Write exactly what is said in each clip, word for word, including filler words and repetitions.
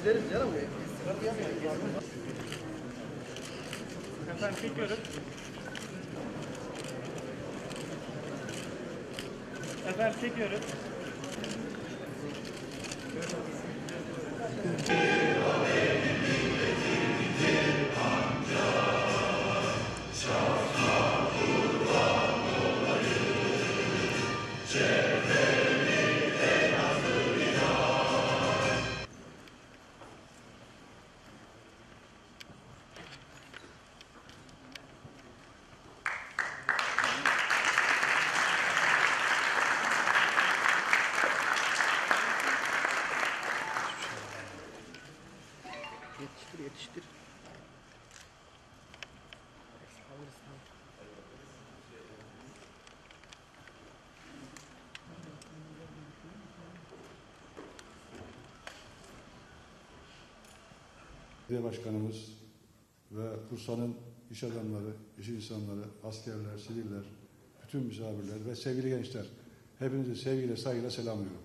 Hallederiz canım. Efendim çekiyoruz. Efendim çekiyoruz. Yetiştir, yetiştir. Belediye Başkanımız ve Bursa'nın iş adamları, iş insanları, askerler, siviller, bütün misafirler ve sevgili gençler, hepinizi sevgiyle, saygıyla selamlıyorum.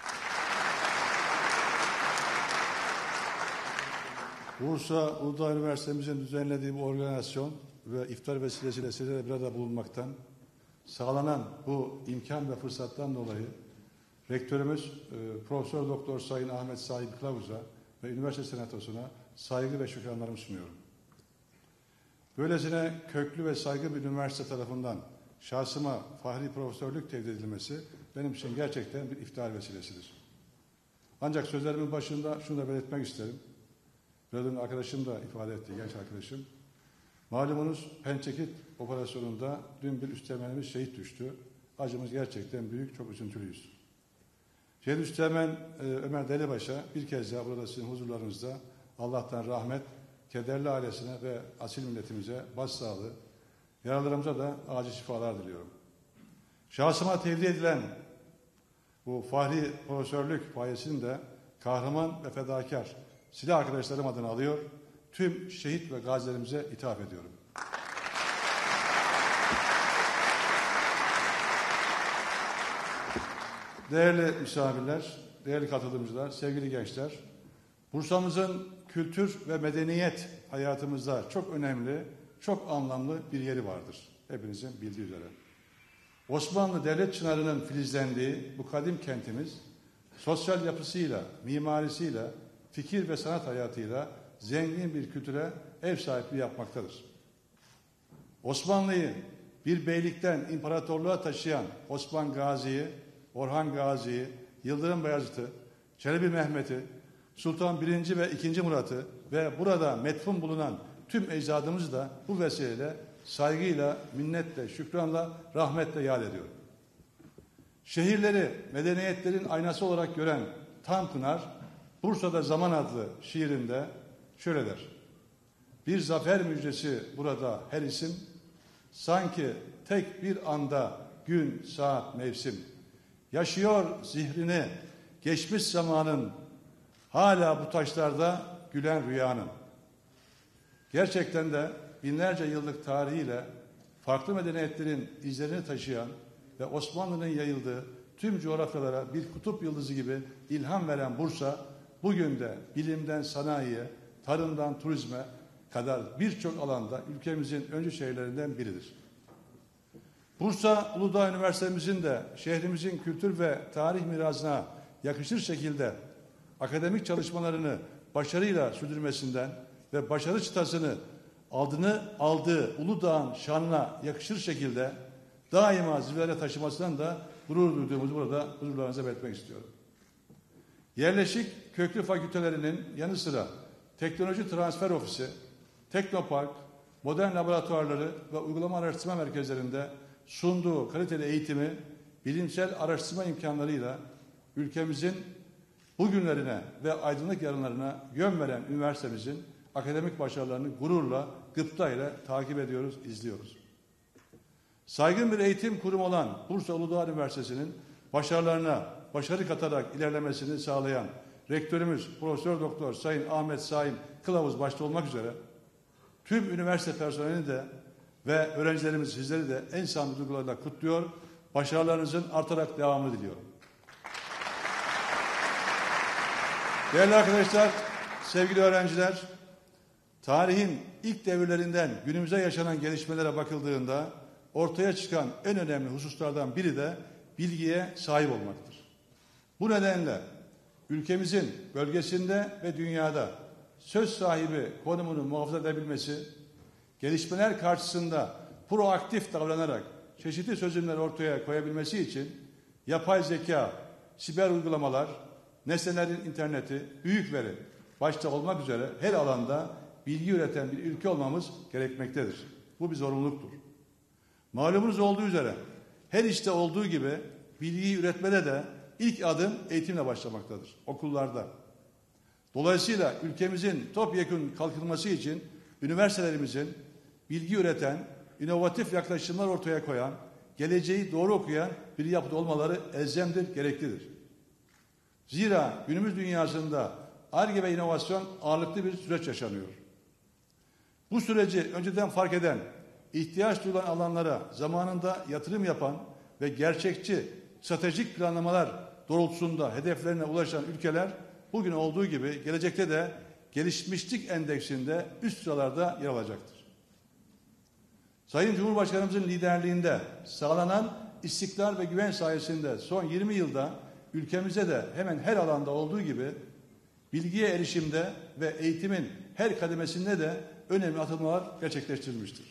Bursa Uludağ Üniversitemizin düzenlediği bu organizasyon ve iftar vesilesiyle sizlerle bir arada bulunmaktan sağlanan bu imkan ve fırsattan dolayı Rektörümüz e, Profesör Doktor Sayın Ahmet Saim Kılavuz'a ve Üniversite Senatosu'na saygı ve şükranlarımı sunuyorum. Böylesine köklü ve saygı bir üniversite tarafından şahsıma fahri profesörlük tevdi edilmesi benim için gerçekten bir iftihar vesilesidir. Ancak sözlerimin başında şunu da belirtmek isterim. Biraz önce arkadaşım da ifade etti, genç arkadaşım. Malumunuz Pençekit operasyonunda dün bir üsteğmenimiz şehit düştü. Acımız gerçekten büyük, çok üzüntülüyüz. Şehit Üsteğmen e, Ömer Delibaş'a bir kez daha burada sizin huzurlarınızda Allah'tan rahmet, kederli ailesine ve asil milletimize başsağlığı, yaralarımıza da acil şifalar diliyorum. Şahsıma tevdi edilen bu fahri profesörlük payesini de kahraman ve fedakar silah arkadaşlarım adına alıyor, tüm şehit ve gazilerimize ithaf ediyorum. Değerli misafirler, değerli katılımcılar, sevgili gençler, Bursa'mızın kültür ve medeniyet hayatımızda çok önemli, çok anlamlı bir yeri vardır. Hepinizin bildiği üzere. Osmanlı Devlet Çınarı'nın filizlendiği bu kadim kentimiz, sosyal yapısıyla, mimarisiyle, fikir ve sanat hayatıyla zengin bir kültüre ev sahipliği yapmaktadır. Osmanlı'yı bir beylikten imparatorluğa taşıyan Osman Gazi'yi, Orhan Gazi'yi, Yıldırım Beyazıt'ı, Çelebi Mehmet'i, Sultan birinci ve ikinci Murat'ı ve burada metfun bulunan tüm ecdadımızı da bu vesileyle saygıyla, minnetle, şükranla, rahmetle yad ediyorum. Şehirleri medeniyetlerin aynası olarak gören Tanpınar, Bursa'da Zaman adlı şiirinde şöyle der. Bir zafer müjdesi burada her isim, sanki tek bir anda gün, saat, mevsim. Yaşıyor zihrini geçmiş zamanın, hala bu taşlarda gülen rüyanın. Gerçekten de binlerce yıllık tarihiyle farklı medeniyetlerin izlerini taşıyan ve Osmanlı'nın yayıldığı tüm coğrafyalara bir kutup yıldızı gibi ilham veren Bursa, bugün de bilimden sanayiye, tarımdan turizme kadar birçok alanda ülkemizin öncü şehirlerinden biridir. Bursa Uludağ Üniversitemizin de şehrimizin kültür ve tarih mirasına yakışır şekilde akademik çalışmalarını başarıyla sürdürmesinden ve başarı çıtasını adını aldığı Uludağ'ın şanına yakışır şekilde daima zirvelere taşımasından da gurur duyduğumuzu burada huzurlarınıza belirtmek istiyorum. Yerleşik köklü fakültelerinin yanı sıra Teknoloji Transfer Ofisi, Teknopark, modern laboratuvarları ve uygulama araştırma merkezlerinde sunduğu kaliteli eğitimi, bilimsel araştırma imkanlarıyla ülkemizin bugünlerine ve aydınlık yarınlarına yön veren üniversitemizin akademik başarılarını gururla, gıptayla takip ediyoruz, izliyoruz. Saygın bir eğitim kurumu olan Bursa Uludağ Üniversitesi'nin başarılarına başarı katarak ilerlemesini sağlayan Rektörümüz Profesör Doktor Sayın Ahmet Saim Kılavuz başta olmak üzere tüm üniversite personelini de ve öğrencilerimiz sizleri de en samimi duygularla kutluyor. Başarılarınızın artarak devamını diliyorum. Değerli arkadaşlar, Sevgili öğrenciler, tarihin ilk devirlerinden günümüze yaşanan gelişmelere bakıldığında ortaya çıkan en önemli hususlardan biri de bilgiye sahip olmaktır. Bu nedenle ülkemizin bölgesinde ve dünyada söz sahibi konumunu muhafaza edebilmesi, gelişmeler karşısında proaktif davranarak çeşitli çözümler ortaya koyabilmesi için yapay zeka, siber uygulamalar, nesnelerin interneti, büyük veri başta olmak üzere her alanda bilgi üreten bir ülke olmamız gerekmektedir. Bu bir zorunluluktur. Malumunuz olduğu üzere her işte olduğu gibi bilgiyi üretmede de ilk adım eğitimle başlamaktadır, okullarda. Dolayısıyla ülkemizin topyekun kalkınması için üniversitelerimizin bilgi üreten, inovatif yaklaşımlar ortaya koyan, geleceği doğru okuyan bir yapıda olmaları elzemdir, gereklidir. Zira günümüz dünyasında Ar-Ge ve inovasyon ağırlıklı bir süreç yaşanıyor. Bu süreci önceden fark eden, ihtiyaç duyulan alanlara zamanında yatırım yapan ve gerçekçi stratejik planlamalar doğrultusunda hedeflerine ulaşan ülkeler bugün olduğu gibi gelecekte de gelişmişlik endeksinde üst sıralarda yer alacaktır. Sayın Cumhurbaşkanımızın liderliğinde sağlanan istikrar ve güven sayesinde son yirmi yılda ülkemizde de hemen her alanda olduğu gibi bilgiye erişimde ve eğitimin her kademesinde de önemli atılmalar gerçekleştirilmiştir.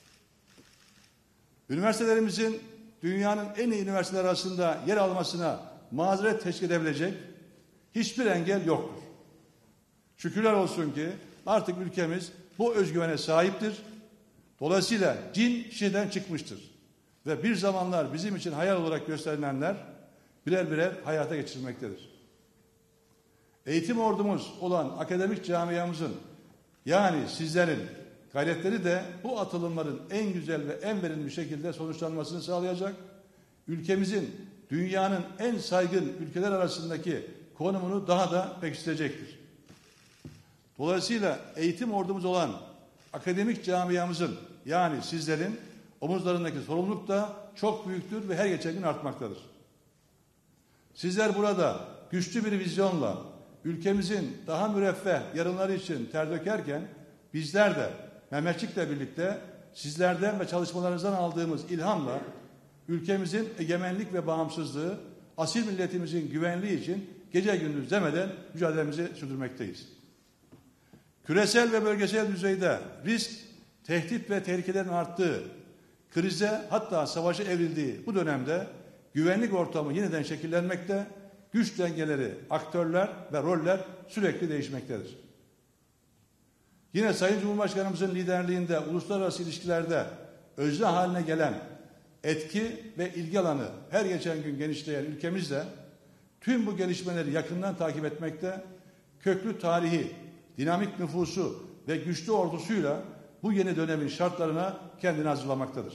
Üniversitelerimizin dünyanın en iyi üniversiteler arasında yer almasına mazeret teşkil edebilecek hiçbir engel yoktur. Şükürler olsun ki artık ülkemiz bu özgüvene sahiptir. Dolayısıyla cin şişeden çıkmıştır. Ve bir zamanlar bizim için hayal olarak gösterilenler birer birer hayata geçirilmektedir. Eğitim ordumuz olan akademik camiamızın, yani sizlerin gayretleri de bu atılımların en güzel ve en verimli şekilde sonuçlanmasını sağlayacak, ülkemizin dünyanın en saygın ülkeler arasındaki konumunu daha da pekiştirecektir. Dolayısıyla eğitim ordumuz olan akademik camiamızın, yani sizlerin omuzlarındaki sorumluluk da çok büyüktür ve her geçen gün artmaktadır. Sizler burada güçlü bir vizyonla ülkemizin daha müreffeh yarınları için ter dökerken bizler de Mehmetçik'le birlikte sizlerden ve çalışmalarınızdan aldığımız ilhamla ülkemizin egemenlik ve bağımsızlığı, asil milletimizin güvenliği için gece gündüz demeden mücadelemizi sürdürmekteyiz. Küresel ve bölgesel düzeyde risk, tehdit ve tehlikelerin arttığı, krize hatta savaşa evrildiği bu dönemde güvenlik ortamı yeniden şekillenmekte, güç dengeleri, aktörler ve roller sürekli değişmektedir. Yine Sayın Cumhurbaşkanımızın liderliğinde uluslararası ilişkilerde özne haline gelen etki ve ilgi alanı her geçen gün genişleyen ülkemizde tüm bu gelişmeleri yakından takip etmekte, köklü tarihi, dinamik nüfusu ve güçlü ordusuyla bu yeni dönemin şartlarına kendini hazırlamaktadır.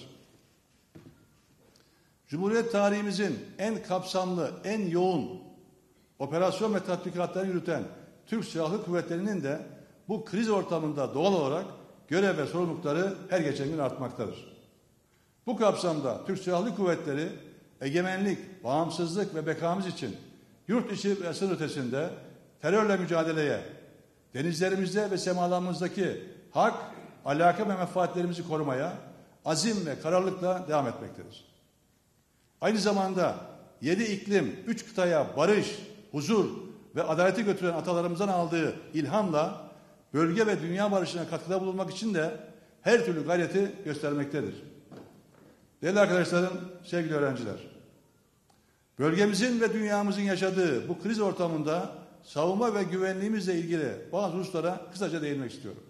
Cumhuriyet tarihimizin en kapsamlı, en yoğun operasyon ve tatbikatlarını yürüten Türk Silahlı Kuvvetleri'nin de bu kriz ortamında doğal olarak görev ve sorumlulukları her geçen gün artmaktadır. Bu kapsamda Türk Silahlı Kuvvetleri egemenlik, bağımsızlık ve bekamız için yurt içi ve sınır ötesinde terörle mücadeleye, denizlerimizde ve semalarımızdaki hak, alaka ve menfaatlerimizi korumaya azim ve kararlılıkla devam etmektedir. Aynı zamanda yedi iklim, üç kıtaya barış, huzur ve adaleti götüren atalarımızdan aldığı ilhamla bölge ve dünya barışına katkıda bulunmak için de her türlü gayreti göstermektedir. Değerli arkadaşlarım, sevgili öğrenciler, bölgemizin ve dünyamızın yaşadığı bu kriz ortamında savunma ve güvenliğimizle ilgili bazı hususlara kısaca değinmek istiyorum.